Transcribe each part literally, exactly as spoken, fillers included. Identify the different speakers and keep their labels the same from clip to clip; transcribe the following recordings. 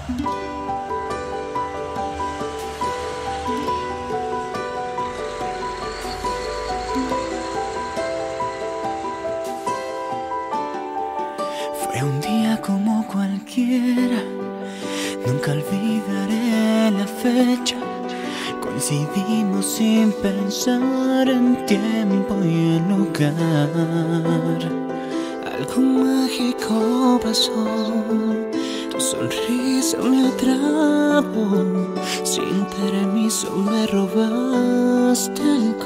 Speaker 1: Fue un día como cualquiera, nunca olvidaré la fecha. Coincidimos sin pensar en tiempo y en lugar. Algo mágico pasó, tu sonrisa me atrapó. Sin permiso me robaste el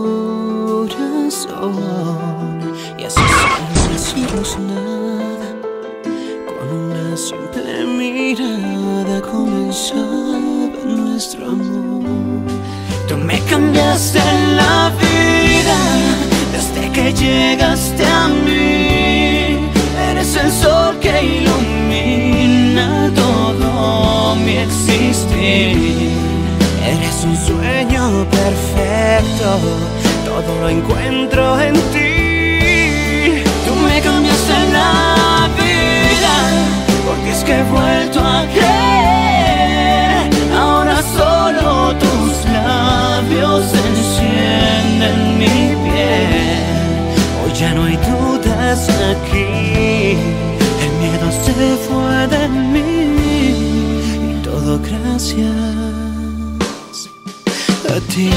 Speaker 1: corazón. Y así sin decirnos nada, con una simple mirada comenzaba nuestro amor. Tú me cambiaste la vida desde que llegaste a mí. Eres el sol que ilumina todo mi existir. Eres un sueño perfecto, todo lo encuentro en ti. Tú me cambiaste la vida, porque es que he vuelto a creer. Ahora solo tus labios encienden mi piel. Hoy ya no hay dudas aquí, el miedo se fue de mí. Y todo gracias a ti.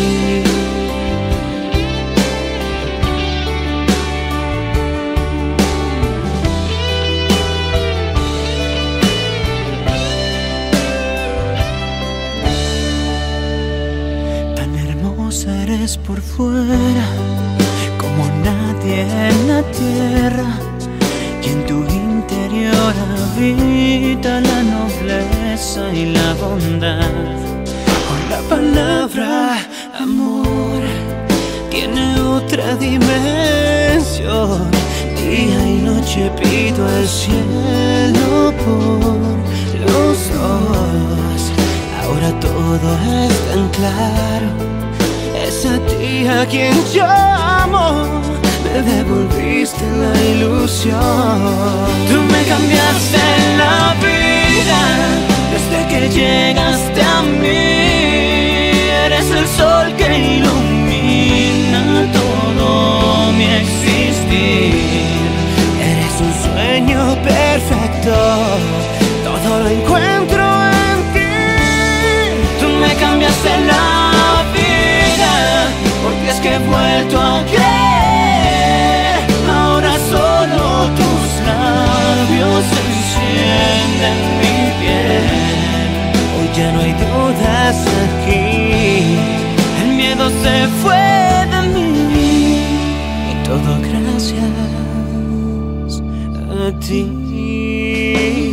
Speaker 1: Eres por fuera como nadie en la tierra, y en tu interior habita la nobleza y la bondad. Con la palabra amor tiene otra dimensión. Día y noche pido al cielo por los dos. Ahora todo es tan claro. Es a ti a quien llamo, me devolviste la ilusión. Tú me cambiaste la vida desde que llegaste a mí. Eres el sol que ilumina todo mi existir. Eres un sueño perfecto, todo lo encuentro en ti. Tú me cambiaste la vida, porque es que he vuelto a creer. Ahora solo tus labios encienden mi piel. Hoy ya no hay dudas aquí, el miedo se fue de mí. Y todo gracias a ti.